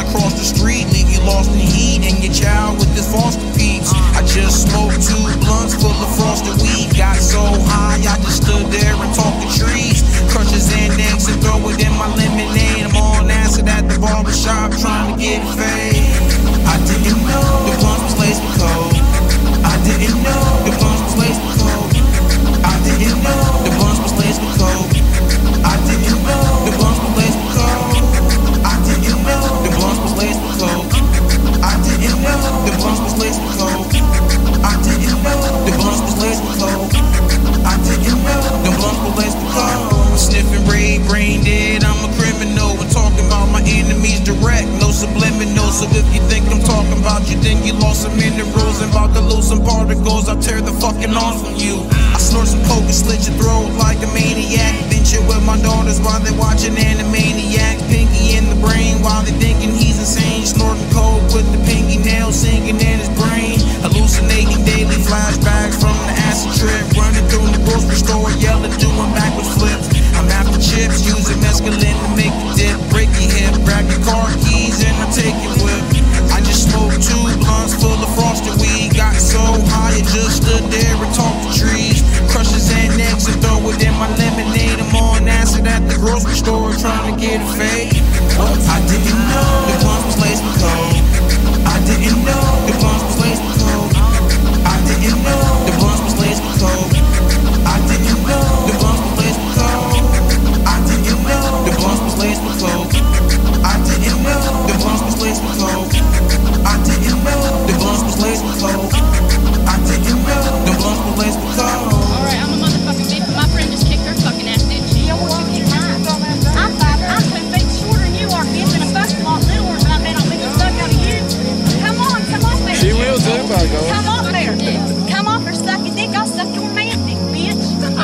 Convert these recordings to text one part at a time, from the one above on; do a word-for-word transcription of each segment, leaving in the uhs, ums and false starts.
across the street, leave you lost in heat, and your child with this foster peeps. I just smoked two blunts full of frosted weed. Got so high, I just stood there and talked to trees. Crush his Xanax and throw it in my lemonade. I'm on acid at the barbershop trying to get fade. I didn't know the blunts was laced with coke. I didn't know the blunts was laced with coke. I didn't know the blunts was laced with coke. I didn't know the blunts was laced with coke. I didn't know the blunts was laced with coke. I didn't know the blunts was laced with coke. I didn't know the blunts was laced with coke. I didn't know the blunts was laced with coke. Sniffing Ray, brain dead, I'm a criminal. And talking about my enemies direct, no subliminal. So if you think I'm talking about you, then you lost some minerals. And about to lose some particles, I'll tear the fucking off from you. I snort some coke and slit your throat like a maniac. Then chill with my daughters while they're watching Animaniac. Pinky in the brain while they're thinking he's insane. Snorting coke with the pinky nail sinking in his brain. Hallucinating daily flashbacks from the acid trip. Running through the grocery store, yelling, doing backwards flips. I'm after chips, using mescaline to make the dip. Break your hip, grab your car keys, and I take your whip. I just smoked two blunts full of frosted weed. Got so high, I just stood there and talked to trees. Crush his Xanax and throw it in my lemonade. I'm on acid at the grocery store trying to get a fade. I didn't know the blunts was laced with coke. I didn't know the blunts was laced with coke. I didn't know the blunts was laced with coke. I didn't know the blunts was laced with coke. I didn't know the blunts was laced with coke. I didn't know the blunts was laced with coke. I didn't know the blunts was laced with coke. I didn't know the blunts was laced with coke. Alright, I'm a motherfucking bitch, but my friend just kicked her fucking ass, didn't she? Yeah, what you kicked her? I'm five, I'm ten feet shorter than you are, bitch, and a fucking lot littler than I bet I'll make a suck out of you. Come on, come off there. She will too, by God. Come off there. Come off there, suck your dick. I'll suck your man dick, bitch.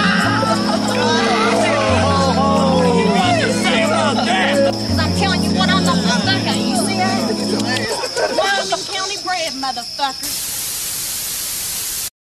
Cause I'm telling you what, I'm not gonna suck at you. You see that? Welcome, county bread, motherfucker.